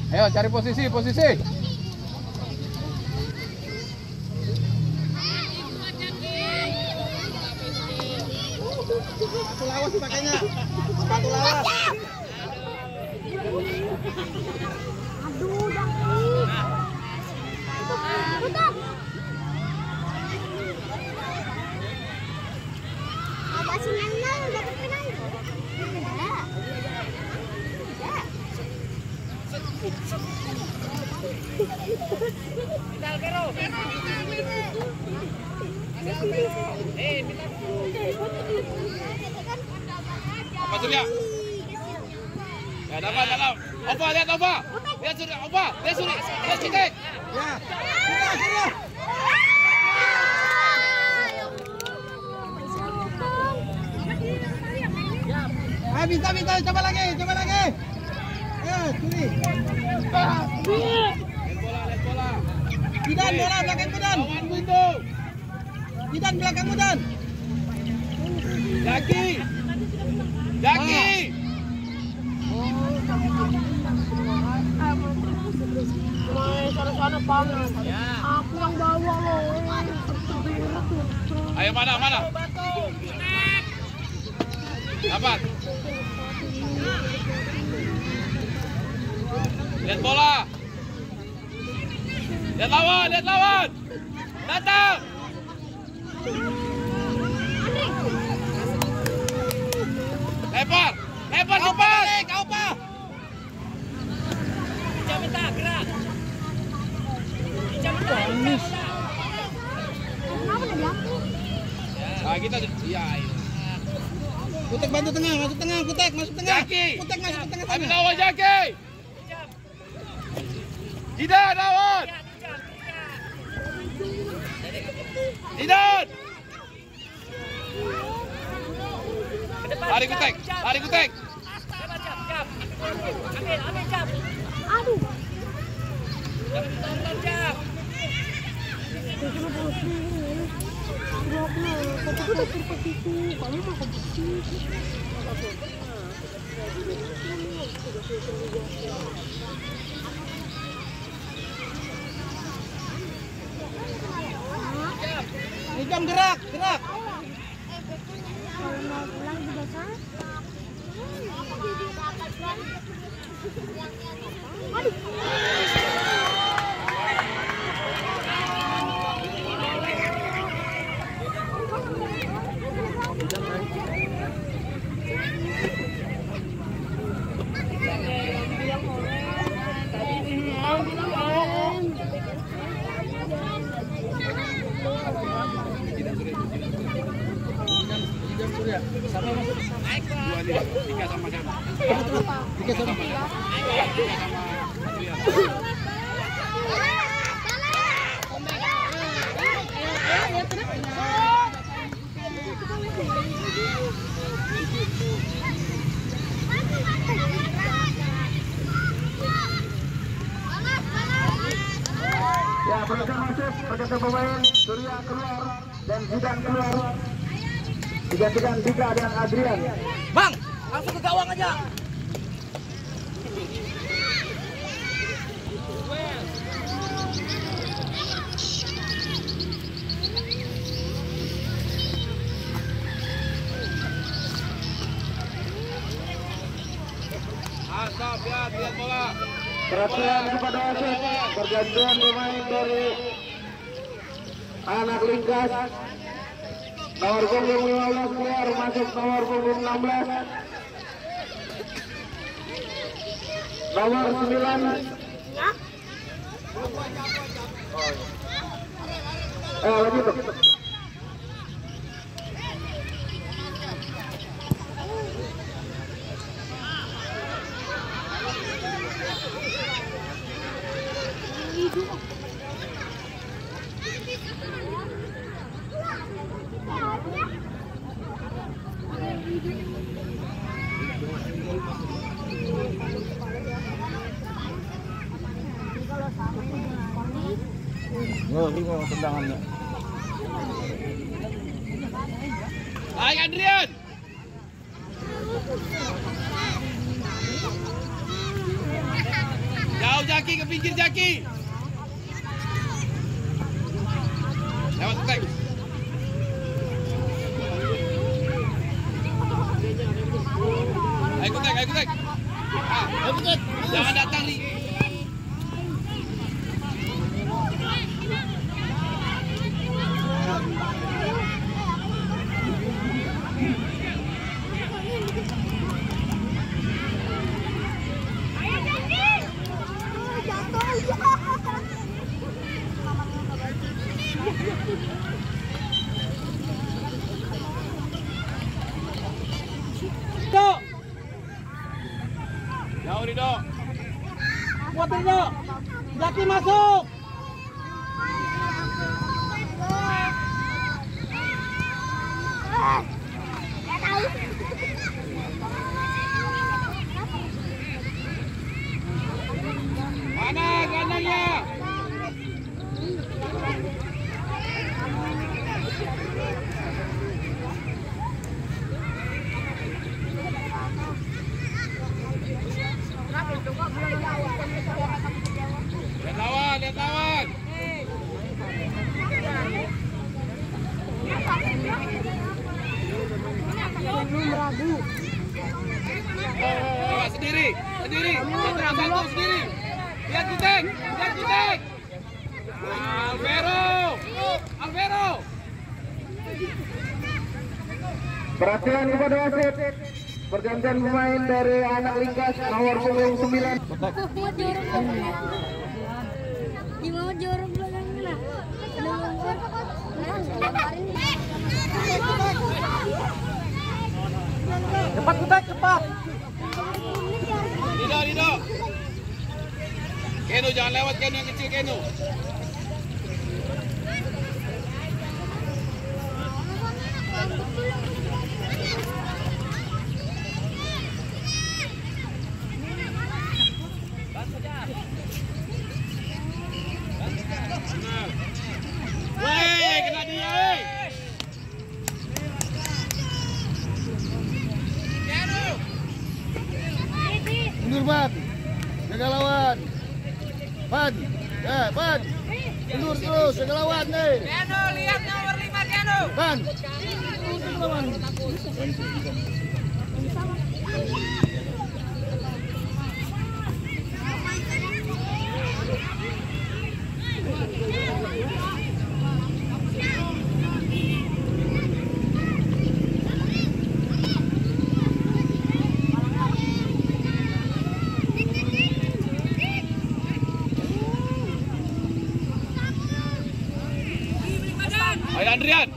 Ayo cari posisi. Sepatu lawas pakainya. Sepatu lawas. Aduh, dah. Tutup. Abah sinangnya udah terkenal. Pindah Vero. Apa Surya? Ya dapat. Opa, lihat Opa. Lihat Surya, Opa. Lihat Surya. Lihat Citek. Ya. Sudah. Minta, coba lagi. Ya, curi. Lihat bola. Kidan, bola belakang Kidan. Lawan pintu. Kidan belakang Kidan. Jaki. Sana panas. Aku yang bawa loh. Ayo mana? Dapat. Lihat bola. Lihat lawan. Datang. Lempar cepat. Opa. Ijam minta gerak. Kenapa udah diambil? Nah, kita iya. Kutek bantu tengah, masuk tengah. Kutek masuk tengah. Jaki. Kutek masuk ke tengah Ambil sana. lawan Jaki. Tidak lawan. Tidak. Lari Kutek. Jam. Ambil jam. Aduh. Jam. Jam gerak. Kalau mau pulang juga sah. Aduh. Surya. Sama masuk. Tiga sama-sama. Ya, mereka masuk, pergerakan pemain Surya keluar dan Zidan keluar. Digantikan Dika dan Adrian. Bang, langsung ke gawang aja. Asap ya, lihat bola. Perhatian kepada wasit, pergantian pemain dari anak Lingkas. Nomor punggung 15 keluar, masuk nomor punggung 16. Nomor 9. Lanjut. Ini mau tendangannya. Hai Adrian. Jauh. Jaki, ke pinggir Jaki. Lewat kutek. Ayo kutek. Jangan datang nih. Dok, Jauh nih, Dok. kuatin Dok. Jaki masuk. Mana gelandangnya? Lihat lawan. Coba sendiri. Satu sendiri. Lihat kutek. Alvero. Perhatian kepada wasit. Pergantian pemain dari anak Lingkas nomor punggung 9. Di mau jorok belakang mana? Cepat kutek, cepat. Dido. Keno jangan lewat, Keno yang kecil, Keno. Weh, kena dia, weh. Mundur, Ban. Jaga lawan. Ban. Ya, Ban. Mundur terus, jaga lawan nih. Keno, lihat nomor 5 Keno. Ban. Ayo Andrian.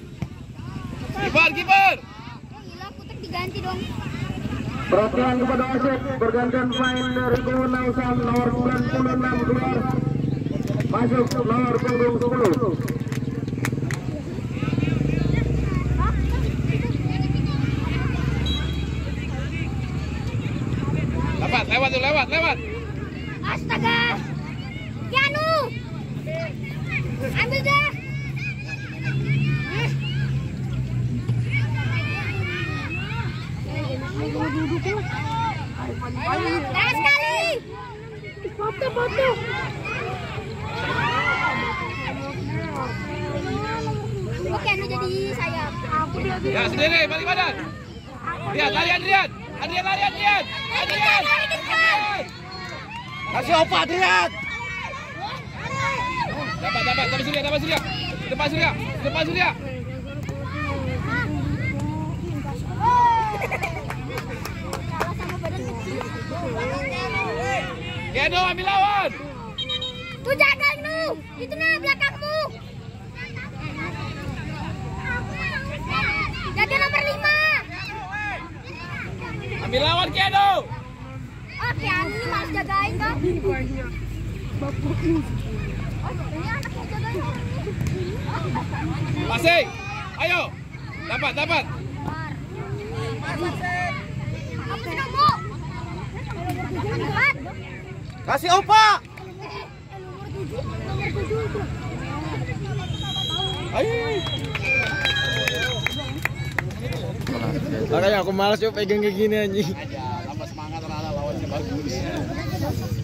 Kiper. Gila, kutek diganti dong. Perhatian kepada wasit. Pergantian pemain dari punggung 6 nomor 96 keluar. Masuk nomor punggung 10. Lewat. Astaga. Kianu. Ambil dah. Dah sekali. Foto. Oke, anu jadi sayap. Aku dia. Ya sendiri, balik badan. Lihat, lari Adrian. Adrian. Kasih opak, Adrian. Dapat Surya. Depan Surya. Keno ambil lawan. Tuh jaga nu. Itu nah belakangmu. Jaga nomor 5. Ambil lawan Keno. Oke, ini malas jagain kan? Ini anaknya jagain. Masih. Ayo. Dapat. Apa sih kamu? Dapat. Kasih opak. Nomor 7. Ayo. Makanya aku malas coba pegang kayak gini anjing. Aja, tambah semangat anak-anak lawannya bagus.